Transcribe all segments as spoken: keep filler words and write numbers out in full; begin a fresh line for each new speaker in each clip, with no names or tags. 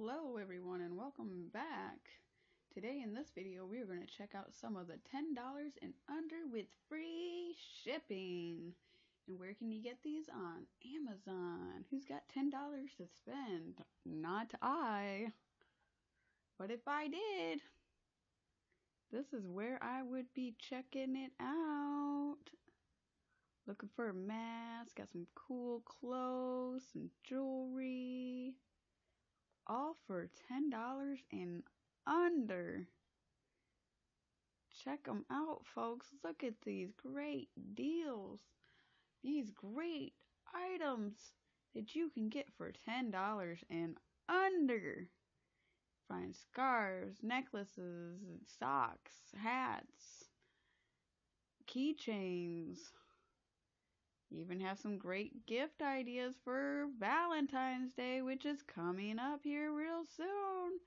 Hello everyone and welcome back. Today in this video we are going to check out some of the ten dollars and under with free shipping. And where can you get these? On Amazon. Who's got ten dollars to spend? Not I. But if I did, this is where I would be checking it out. Looking for a mask, got some cool clothes, some jewelry. All for ten dollars and under. Check them out, folks. Look at these great deals. These great items that you can get for ten dollars and under. Find scarves, necklaces, socks, hats, keychains. Even have some great gift ideas for Valentine's Day, which is coming up here real soon.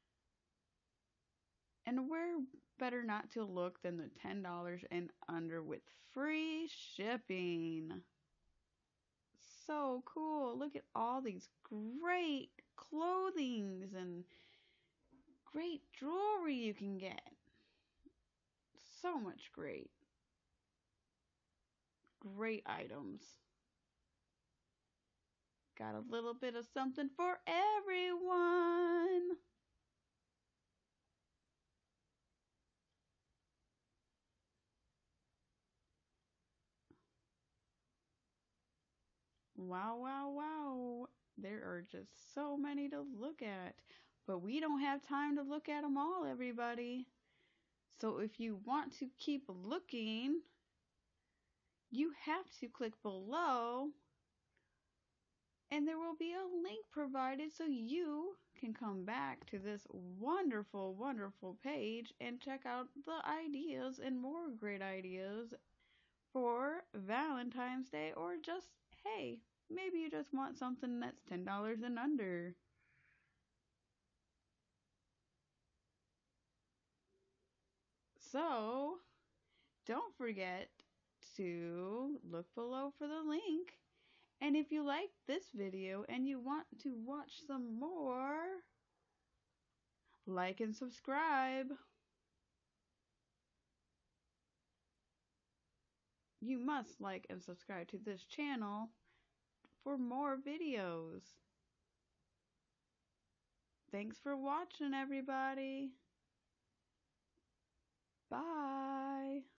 And where better not to look than the ten dollars and under with free shipping. So cool. Look at all these great clothings and great jewelry you can get. So much great. Great items. Got a little bit of something for everyone. Wow, wow, wow. There are just so many to look at. But we don't have time to look at them all, everybody. So if you want to keep looking, you have to click below. And there will be a link provided so you can come back to this wonderful, wonderful page and check out the ideas and more great ideas for Valentine's Day, or just, hey, maybe you just want something that's ten dollars and under. So, don't forget to look below for the link. And if you like this video and you want to watch some more, like and subscribe. You must like and subscribe to this channel for more videos. Thanks for watching, everybody. Bye.